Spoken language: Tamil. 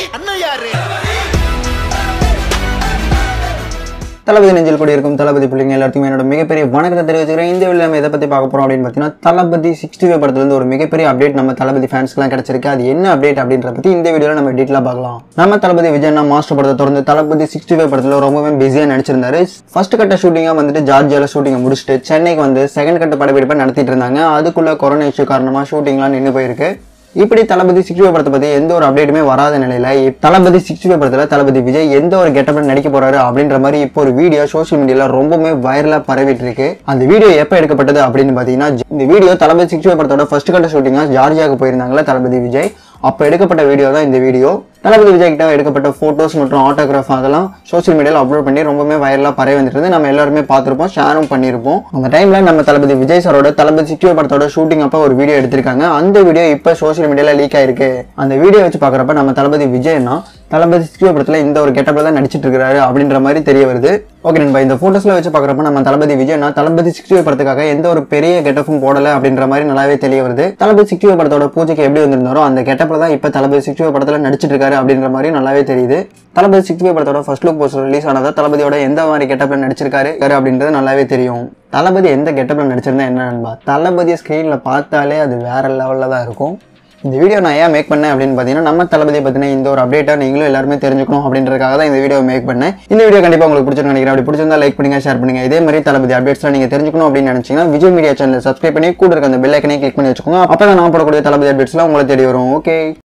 அண்ணன் யாரு? தளபதி நெஞ்சில் கூட இருக்கும் தளபதி பிள்ளைங்க எல்லாத்துக்குமே என்னோட மிகப்பெரிய வணக்கத்தை தெரிவிச்சுக்கிறேன். இந்த வீடியோ நம்ம எதை பற்றி பார்க்க போகிறோம் அப்படின்னு பார்த்தீங்கன்னா, தளபதி 65 படத்துலேருந்து ஒரு மிகப்பெரிய அப்டேட் நம்ம தளபதி ஃபேன்ஸ்க்குலாம் கிடைச்சிருக்கு. அது என்ன அப்டேட் அப்படின்ற பற்றி இந்த வீடியோவில் நம்ம டீட்டெயிலாக பார்க்கலாம். நம்ம தளபதி விஜய்னா மாஸ்டர் படத்தை தொடர்ந்து தளபதி 65 படத்தில் ரொம்பவே பிஸியாக நடிச்சிருந்தாரு. ஃபர்ஸ்ட் கட்ட ஷூட்டிங்காக வந்துட்டு ஜார்ஜியாவில் ஷூட்டிங்கை முடிச்சுட்டு சென்னைக்கு வந்து செகண்ட் கட்ட படப்பிடிப்பை நடத்திட்டு இருந்தாங்க. அதுக்குள்ள கொரோனா இஷ்யூ காரணமாக ஷூட்டிங்லாம் நின்று போயிருக்கு. இப்படி தளபதி 65 படத்தை பத்தி எந்த ஒரு அப்டேட்டுமே வராத நிலையில தளபதி 65 படத்துல தளபதி விஜய் எந்த ஒரு கெட்டப்ல நடிக்க போறாரு அப்படின்ற மாதிரி இப்போ ஒரு வீடியோ சோசியல் மீடியால ரொம்பவே வைரலா பரவிட்டு இருக்கு. அந்த வீடியோ எப்ப எடுக்கப்பட்டது அப்படின்னு பாத்தீங்கன்னா, இந்த வீடியோ தளபதி 65 படத்தோட ஃபர்ஸ்ட் கட்ட ஷூட்டிங்கா ஜார்ஜியாவுக்கு போயிருந்தாங்களா தளபதி விஜய். அப்ப எடுக்கப்பட்ட வீடியோ தான் இந்த வீடியோ. தளபதி விஜய் கிட்ட எடுக்கப்பட்ட போட்டோஸ் மற்றும் ஆட்டோகிராஃப் அதெல்லாம் சோசியல் மீடியாவில் அப்லோட் பண்ணி ரொம்பவே வைரலா பரவி வந்துட்டு நம்ம எல்லாருமே பார்த்திருப்போம், ஷேரும் பண்ணியிருப்போம். அந்த டைம்ல நம்ம தளபதி விஜய் சாரோட தளபதி 65 படத்தோட ஷூட்டிங் அப்ப ஒரு வீடியோ எடுத்திருக்காங்க. அந்த வீடியோ இப்ப சோசியல் மீடியால லீக் ஆயிருக்கு. அந்த வீடியோ வச்சு பாக்குறப்ப நம்ம தளபதி விஜய்னா தளபதி 65 படத்துல இந்த ஒரு கெட்டப்ல தான் நடிச்சிட்டு இருக்காரு அப்படின்ற மாதிரி தெரிய வருது. ஓகே நண்பா, இந்த போட்டோஸ்ல வச்சு பாக்குறப்ப நம்ம தளபதி விஜய்னா தளபதி 65 படத்துக்காக எந்த ஒரு பெரிய கெட்டப்பும் போடல அப்படின்ற மாதிரி நல்லாவே தெரிய வருது. தளபதி 65 படத்தோட பூஜைக்கு எப்படி வந்திருந்தாரோ அந்த கெட்டப்ல தான் இப்ப தளபதி 65 படத்துல நடிச்சிட்டு இருக்காரு அப்படின்ற மாதிரி நல்லாவே தெரியுது. தளபதி 65 படத்தோட ஃபர்ஸ்ட் லுக் போஸ்டர் ரிலீஸ் ஆனதா தளபதியோட எந்த மாதிரி கெட்டப்ல நடிச்சிருக்காரு அப்படின்றது நல்லாவே தெரியும். தளபதி எந்த கெட்டப்ல நடிச்சிருந்தா என்ன நண்பா, தளபதியை ஸ்கிரீன்ல பார்த்தாலே அது வேற லெவல்ல தான் இருக்கும். இந்த வீடியோ நான் ஏன் மேக் பண்ணேன் அப்படின்னு பார்த்தீங்கன்னா, நம்ம தளபதியை பற்றின இந்த ஒரு அப்டேட்டை நீங்களும் எல்லாருமே தெரிஞ்சுக்கணும் அப்படின்றதுக்காக தான் இந்த வீடியோ மேக் பண்ணேன். இந்த வீடியோ கண்டிப்பாக உங்களுக்கு பிடிச்சிருன்னு நினைக்கிறேன். அப்படி பிடிச்சிருந்தா லைக் பண்ணுங்க, ஷேர் பண்ணுங்க. இதே மாதிரி தளபதி அப்டேட்ஸ்லாம் நீங்கள் தெரிஞ்சுக்கணும் அப்படின்னு நினைச்சீங்கன்னா விஜய் மீடியா சேனல் சப்ஸ்கிரைப் பண்ணி கூட இருக்க அந்த பெல் ஐக்கனை கிளிக் பண்ணி வச்சுக்கோங்க. அப்போ தான் நான் போடக்கூடிய தளபதி அப்டேட்ஸ்லாம் உங்களை தேடி வரும். ஓகே.